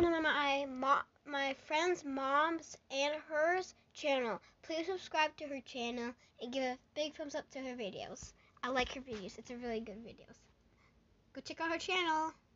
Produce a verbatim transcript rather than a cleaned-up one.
on my mo my friend's mom's and hers channel. Please subscribe to her channel and give a big thumbs up to her videos. I like her videos. It's a really good videos. Go check out her channel.